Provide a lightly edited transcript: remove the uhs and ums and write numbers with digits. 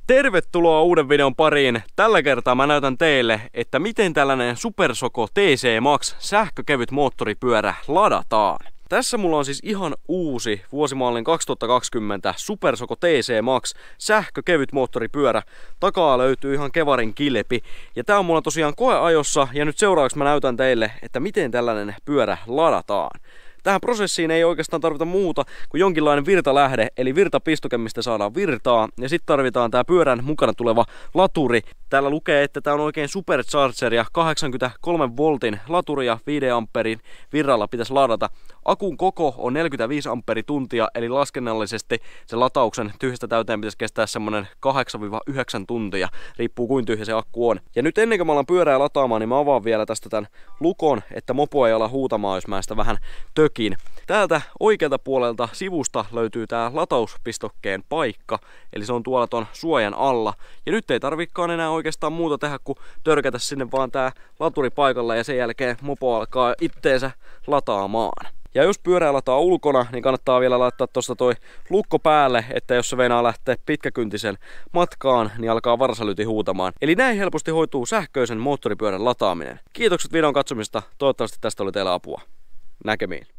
Tervetuloa uuden videon pariin. Tällä kertaa mä näytän teille, että miten tällainen Supersoco TC Max sähkökevyt moottoripyörä ladataan. Tässä mulla on siis ihan uusi vuosimallin 2020 Supersoco TC Max sähkökevyt moottoripyörä. Takaa löytyy ihan Kevarin kilpi. Ja tää on mulla tosiaan koeajossa ja nyt seuraavaksi mä näytän teille, että miten tällainen pyörä ladataan. Tähän prosessiin ei oikeastaan tarvita muuta kuin jonkinlainen virtalähde, eli virtapistoke, mistä saadaan virtaa. Ja sitten tarvitaan tää pyörän mukana tuleva laturi. Täällä lukee, että tää on oikein supercharger ja 83 voltin laturi ja 5 amperin virralla pitäisi ladata. Akun koko on 45 amperituntia, eli laskennallisesti se latauksen tyhjästä täyteen pitäisi kestää semmonen 8-9 tuntia. Riippuu kuin tyhjä se akku on. Ja nyt ennen kuin mä alan pyörää lataamaan, niin mä avaan vielä tästä tän lukon, että mopo ei ala huutamaan, jos mä sitä vähän tökin. Täältä oikealta puolelta sivusta löytyy tää latauspistokkeen paikka, eli se on tuolla ton suojan alla. Ja nyt ei tarvikaan enää oikeastaan muuta tehdä kuin törkätä sinne vaan tää laturi paikalle ja sen jälkeen mopo alkaa itteensä lataamaan. Ja jos pyörää lataa ulkona, niin kannattaa vielä laittaa tosta toi lukko päälle, että jos se meinaa lähteä pitkäkyntisen matkaan, niin alkaa varsalyti huutamaan. Eli näin helposti hoituu sähköisen moottoripyörän lataaminen. Kiitokset videon katsomisesta, toivottavasti tästä oli teille apua. Näkemiin.